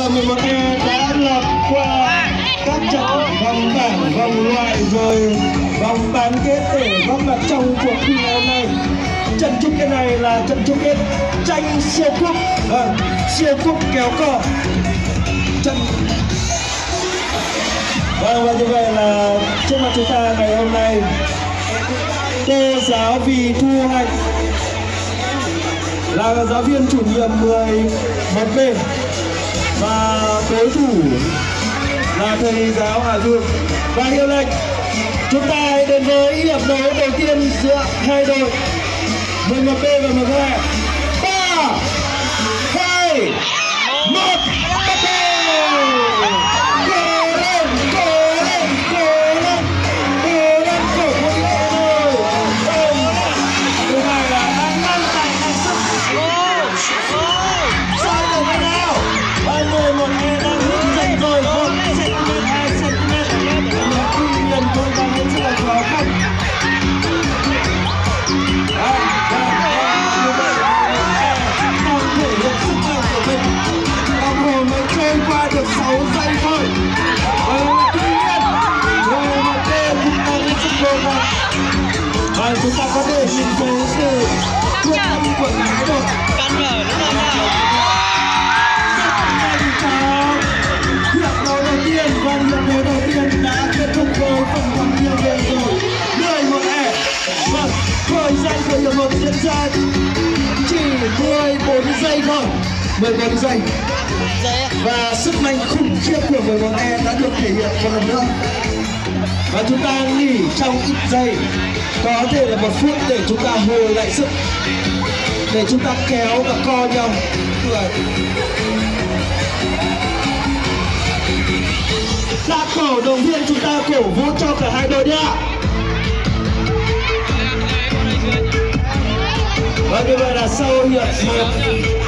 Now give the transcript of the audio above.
giờ 11E đã lọt qua các trận vòng bảng, vòng loại rồi vòng bán kết để góp mặt trong cuộc thi ngày hôm nay. Trận chung kết này là trận chung kết tranh siêu cúp, siêu cúp kéo cờ. Và như vậy là trước mặt chúng ta ngày hôm nay, cô giáo Vì Thu Hạnh là giáo viên chủ nhiệm 11B và đối thủ là thầy giáo Hà Dương. Và hiệu lệnh, chúng ta hãy đến với hiệp đấu đầu tiên giữa hai đội 11B và 11E. 3, 2, 1, bắt đầu! Và chúng ta có thể nhìn thấy sự quyết tâm của cả đội. Hiệp đấu đầu tiên và hiệp đấu đầu tiên đã kết thúc với phần còn nhiều về rồi. 11E. Vâng, thời gian của hiệp một diễn ra chỉ 14 giây thôi. 14 giây. Và sức mạnh khủng khiếp của 11E đã được thể hiện một lần nữa. Và chúng ta nghỉ trong ít giây, có thể là 1 phút để chúng ta hồi lại sức, để chúng ta kéo và co nhau. Các cổ động viên chúng ta cổ vũ cho cả hai đội đi ạ. Và như vậy là sau hiệp 1